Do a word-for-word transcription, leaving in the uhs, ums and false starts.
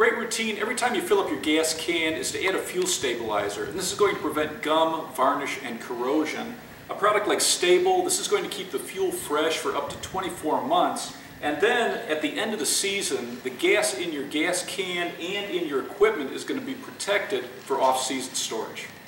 great routine every time you fill up your gas can is to add a fuel stabilizer, and this is going to prevent gum, varnish, and corrosion. A product like Sta-Bil, this is going to keep the fuel fresh for up to twenty-four months, and then at the end of the season, the gas in your gas can and in your equipment is going to be protected for off-season storage.